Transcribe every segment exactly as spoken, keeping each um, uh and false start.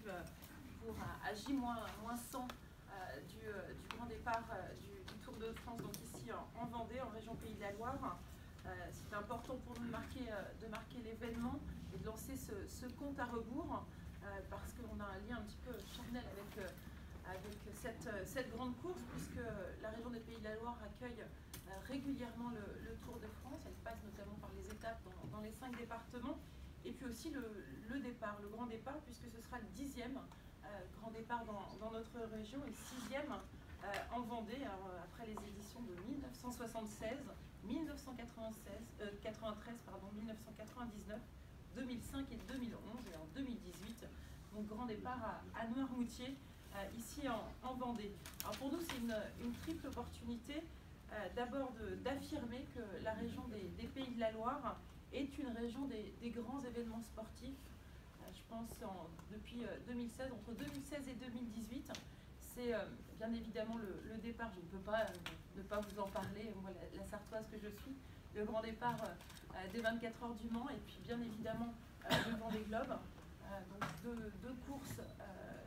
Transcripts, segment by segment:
arrive pour à J moins cent euh, du, euh, du grand départ euh, du, du Tour de France, donc ici en, en Vendée, en région Pays de la Loire. Euh, C'était important pour nous de marquer, euh, de marquer l'événement et de lancer ce, ce compte à rebours euh, parce qu'on a un lien un petit peu charnel avec, euh, avec cette, cette grande course, puisque la région des Pays de la Loire accueille euh, régulièrement le, le Tour de France. Elle passe notamment par les étapes dans, dans les cinq départements. Et puis aussi le, le départ, le grand départ, puisque ce sera le dixième euh, grand départ dans, dans notre région et le sixième euh, en Vendée, alors, après les éditions de mille neuf cent soixante-seize, mille neuf cent quatre-vingt-seize, euh, quatre-vingt-treize, pardon, mille neuf cent quatre-vingt-dix-neuf, deux mille cinq et deux mille onze, et en deux mille dix-huit, donc grand départ à, à Noirmoutier, euh, ici en, en Vendée. Alors pour nous, c'est une, une triple opportunité, euh, d'abord d'affirmer que la région des, des Pays de la Loire est une région des, des grands événements sportifs. Euh, je pense en, depuis euh, deux mille seize, entre deux mille seize et deux mille dix-huit, c'est euh, bien évidemment le, le départ, je ne peux pas euh, ne pas vous en parler, moi la, la Sartoise que je suis, le grand départ euh, des vingt-quatre heures du Mans, et puis bien évidemment euh, le Vendée Globe, euh, donc deux, deux courses euh,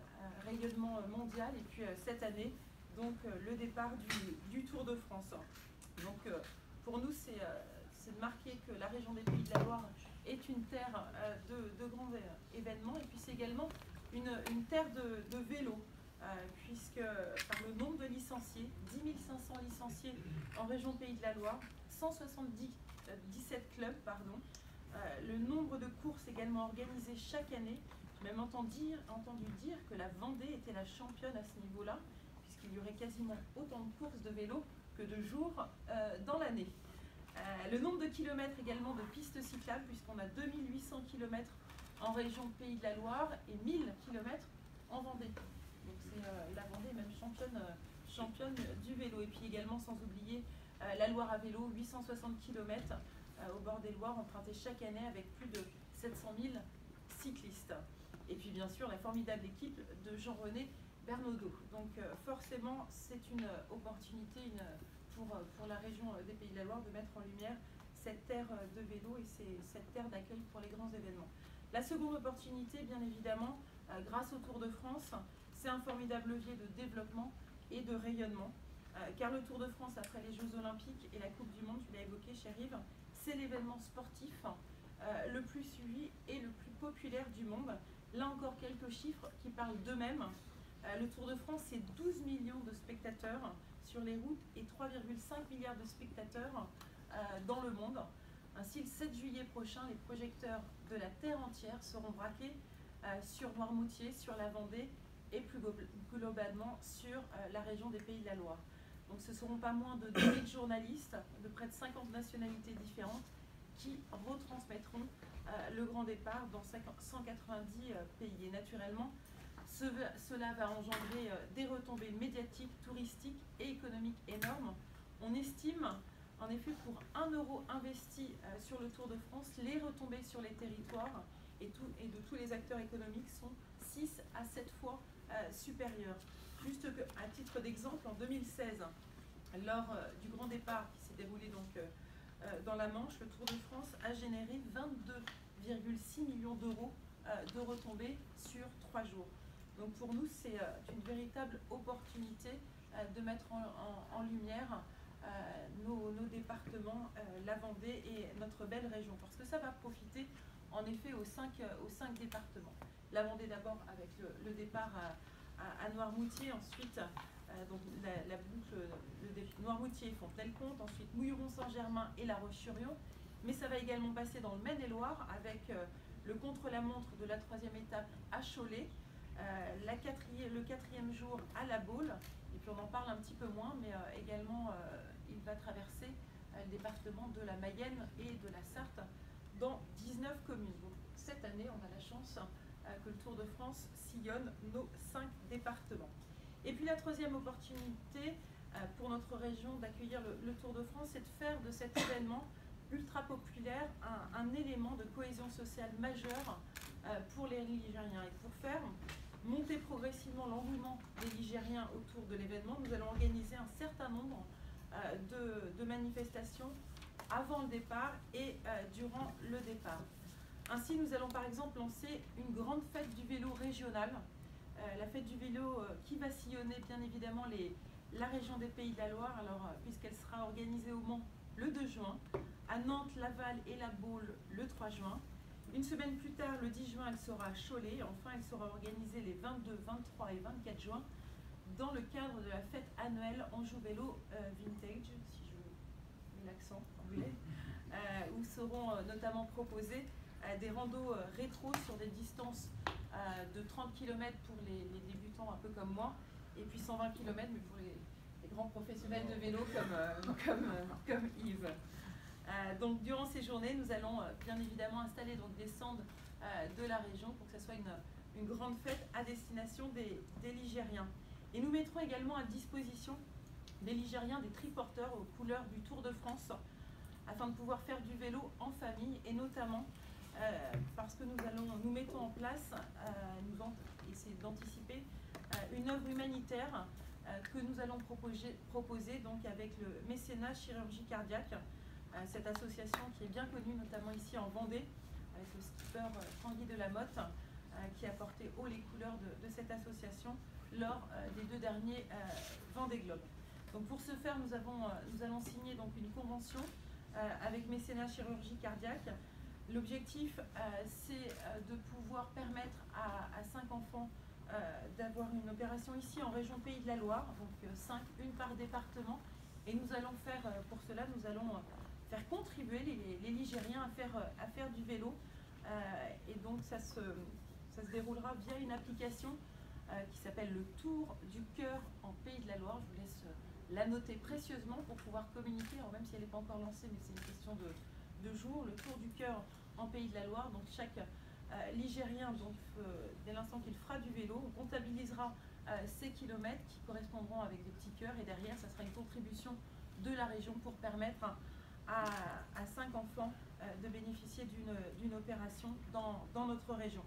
à rayonnement mondial, et puis euh, cette année, donc euh, le départ du, du Tour de France. Donc euh, pour nous, c'est euh, c'est de marquer que la région des Pays de la Loire est une terre euh, de, de grands événements, et puis c'est également une, une terre de, de vélo, euh, puisque par le nombre de licenciés, dix mille cinq cents licenciés en région Pays de la Loire, cent soixante-dix-sept clubs, pardon, euh, le nombre de courses également organisées chaque année. J'ai même entendu dire, entendu dire que la Vendée était la championne à ce niveau-là, puisqu'il y aurait quasiment autant de courses de vélo que de jours euh, dans l'année. Euh, le nombre de kilomètres également de pistes cyclables, puisqu'on a deux mille huit cents kilomètres en région Pays de la Loire et mille kilomètres en Vendée. Donc c'est euh, la Vendée même championne, euh, championne du vélo. Et puis également, sans oublier euh, la Loire à vélo, huit cent soixante kilomètres euh, au bord des Loirs, empruntés chaque année avec plus de sept cent mille cyclistes. Et puis bien sûr la formidable équipe de Jean-René Bernaudot. Donc euh, forcément, c'est une opportunité, une Pour, pour la région des Pays de la Loire de mettre en lumière cette terre de vélo et cette terre d'accueil pour les grands événements. La seconde opportunité, bien évidemment, euh, grâce au Tour de France, c'est un formidable levier de développement et de rayonnement, euh, car le Tour de France, après les Jeux Olympiques et la Coupe du Monde, tu l'as évoqué, chérie Yves, c'est l'événement sportif euh, le plus suivi et le plus populaire du monde. Là encore, quelques chiffres qui parlent d'eux-mêmes. Euh, le Tour de France, c'est douze millions de spectateurs sur les routes et trois virgule cinq milliards de spectateurs euh, dans le monde. Ainsi, le sept juillet prochain, les projecteurs de la Terre entière seront braqués euh, sur Noirmoutier, sur la Vendée et plus globalement sur euh, la région des Pays de la Loire. Donc ce ne seront pas moins de deux mille journalistes de près de cinquante nationalités différentes qui retransmettront euh, le grand départ dans cent quatre-vingt-dix euh, pays. Et naturellement, Ce, cela va engendrer des retombées médiatiques, touristiques et économiques énormes. On estime, en effet, pour un euro investi euh, sur le Tour de France, les retombées sur les territoires et, tout, et de tous les acteurs économiques sont six à sept fois euh, supérieures. Juste que, à titre d'exemple, en deux mille seize, lors euh, du grand départ qui s'est déroulé donc, euh, euh, dans la Manche, le Tour de France a généré vingt-deux virgule six millions d'euros euh, de retombées sur trois jours. Donc pour nous, c'est une véritable opportunité de mettre en, en, en lumière euh, nos, nos départements, euh, la Vendée et notre belle région, parce que ça va profiter en effet aux cinq, aux cinq départements. La Vendée d'abord avec le, le départ à, à, à Noirmoutier, ensuite euh, donc la, la boucle le, Noirmoutier, Fontenay-le-Comte, ensuite Mouilleron-Saint-Germain et La Roche-sur-Yon, mais ça va également passer dans le Maine-et-Loire avec euh, le contre-la-montre de la troisième étape à Cholet. Euh, la quatrième, le quatrième jour à La Baule, et puis on en parle un petit peu moins, mais euh, également euh, il va traverser euh, le département de la Mayenne et de la Sarthe dans dix-neuf communes. Donc cette année, on a la chance euh, que le Tour de France sillonne nos cinq départements. Et puis la troisième opportunité euh, pour notre région d'accueillir le, le Tour de France, c'est de faire de cet événement ultra populaire un, un élément de cohésion sociale majeur euh, pour les Ligériens. Et pour faire monter progressivement l'engouement des Ligériens autour de l'événement, nous allons organiser un certain nombre euh, de, de manifestations avant le départ et euh, durant le départ. Ainsi, nous allons par exemple lancer une grande fête du vélo régionale, euh, la fête du vélo euh, qui va sillonner bien évidemment les, la région des Pays de la Loire, alors euh, puisqu'elle sera organisée au Mans le deux juin, à Nantes, Laval et La Baule le trois juin. Une semaine plus tard, le dix juin, elle sera à Cholet. Enfin, elle sera organisée les vingt-deux, vingt-trois et vingt-quatre juin dans le cadre de la fête annuelle Anjou Vélo euh, Vintage, si je mets l'accent anglais, euh, où seront euh, notamment proposés euh, des randos euh, rétro sur des distances euh, de trente kilomètres pour les, les débutants un peu comme moi, et puis cent vingt kilomètres mais pour les, les grands professionnels de vélo comme, euh, comme, euh, comme Yves. Euh, donc durant ces journées, nous allons euh, bien évidemment installer donc, des stands euh, de la région pour que ce soit une, une grande fête à destination des, des Ligériens. Et nous mettrons également à disposition des Ligériens des triporteurs aux couleurs du Tour de France afin de pouvoir faire du vélo en famille et notamment euh, parce que nous, allons, nous mettons en place, euh, nous en, essayer d'anticiper, euh, une œuvre humanitaire euh, que nous allons proposer, proposer donc avec le mécénat chirurgie cardiaque. Cette association qui est bien connue, notamment ici en Vendée, avec le skipper Tanguy Delamotte, qui a porté haut les couleurs de, de cette association lors des deux derniers Vendée Globe. Donc pour ce faire, nous, avons, nous allons signer donc une convention avec Mécénat Chirurgie Cardiaque. L'objectif, c'est de pouvoir permettre à, à cinq enfants d'avoir une opération ici en région Pays de la Loire, donc cinq, une par département. Et nous allons faire, pour cela, nous allons faire contribuer les, les Ligériens à faire, à faire du vélo. Euh, et donc ça se, ça se déroulera via une application euh, qui s'appelle le Tour du Cœur en Pays de la Loire. Je vous laisse la noter précieusement pour pouvoir communiquer, alors même si elle n'est pas encore lancée, mais c'est une question de, de jour. Le Tour du Cœur en Pays de la Loire. Donc chaque euh, Ligérien, donc, euh, dès l'instant qu'il fera du vélo, on comptabilisera euh, ces kilomètres qui correspondront avec des petits cœurs. Et derrière, ça sera une contribution de la région pour permettre à, à cinq enfants euh, de bénéficier d'une opération dans, dans notre région.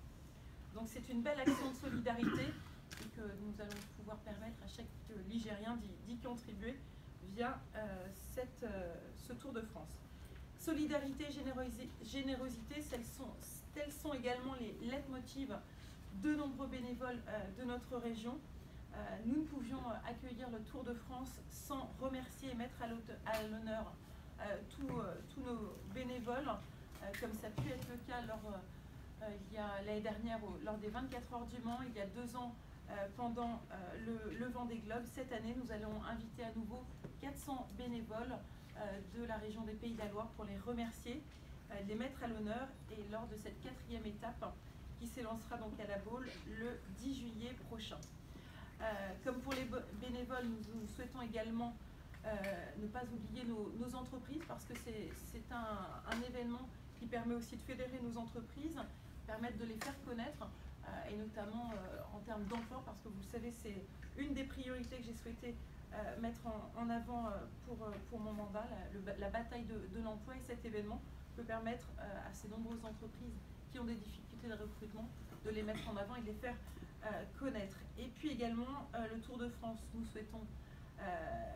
Donc c'est une belle action de solidarité et que nous allons pouvoir permettre à chaque Ligérien d'y contribuer via euh, cette, euh, ce Tour de France. Solidarité, générosité, générosité tels, sont, tels sont également les leitmotivs de nombreux bénévoles euh, de notre région. Euh, nous ne pouvions accueillir le Tour de France sans remercier et mettre à l'honneur euh, tous euh, tous nos bénévoles, euh, comme ça a pu être le cas lors, euh, il y a l'année dernière au, lors des vingt-quatre heures du Mans, il y a deux ans euh, pendant euh, le, le Vendée Globe. Cette année, nous allons inviter à nouveau quatre cents bénévoles euh, de la région des Pays de la Loire pour les remercier, euh, les mettre à l'honneur et lors de cette quatrième étape qui s'élancera donc à La Baule le dix juillet prochain. Euh, comme pour les bénévoles, nous, nous souhaitons également euh, ne pas oublier nos, nos entreprises parce que c'est un, un événement qui permet aussi de fédérer nos entreprises, permettre de les faire connaître euh, et notamment euh, en termes d'emploi parce que vous le savez, c'est une des priorités que j'ai souhaité euh, mettre en, en avant euh, pour, pour mon mandat, la, le, la bataille de, de l'emploi, et cet événement peut permettre euh, à ces nombreuses entreprises qui ont des difficultés de recrutement de les mettre en avant et de les faire Euh, connaître. Et puis également euh, le Tour de France, nous souhaitons euh,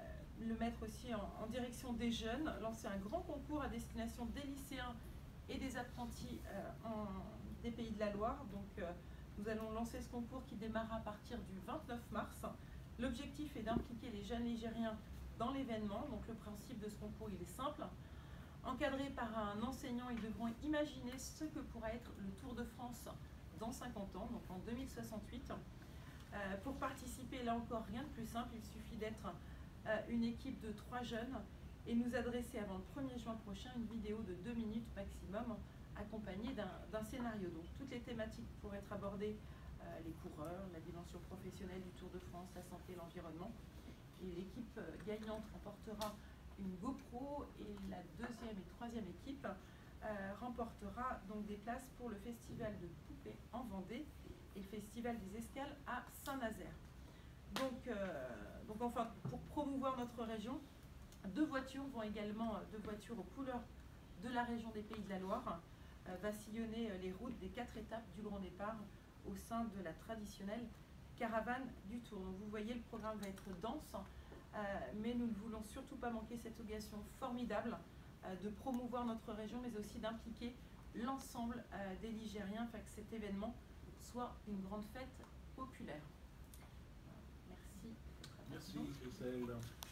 le mettre aussi en, en direction des jeunes, lancer un grand concours à destination des lycéens et des apprentis euh, en, des Pays de la Loire. Donc euh, nous allons lancer ce concours qui démarre à partir du vingt-neuf mars. L'objectif est d'impliquer les jeunes Ligériens dans l'événement. Donc le principe de ce concours, il est simple. Encadrés par un enseignant, ils devront imaginer ce que pourra être le Tour de France dans cinquante ans, donc en deux mille soixante-huit. Euh, pour participer, là encore, rien de plus simple, il suffit d'être euh, une équipe de trois jeunes et nous adresser avant le premier juin prochain une vidéo de deux minutes maximum accompagnée d'un scénario. Donc toutes les thématiques pourraient être abordées, euh, les coureurs, la dimension professionnelle du Tour de France, la santé, l'environnement. Et l'équipe gagnante remportera une GoPro et la deuxième et troisième équipe Euh, remportera donc des places pour le festival de Poupée en Vendée et le festival des Escales à Saint-Nazaire. Donc, euh, donc enfin, pour promouvoir notre région, deux voitures vont également, deux voitures aux couleurs de la région des Pays de la Loire, euh, va sillonner les routes des quatre étapes du grand départ au sein de la traditionnelle caravane du Tour. Donc vous voyez, le programme va être dense, euh, mais nous ne voulons surtout pas manquer cette occasion formidable de promouvoir notre région, mais aussi d'impliquer l'ensemble euh, des Ligériens, afin que cet événement soit une grande fête populaire. Merci. Merci, Christelle.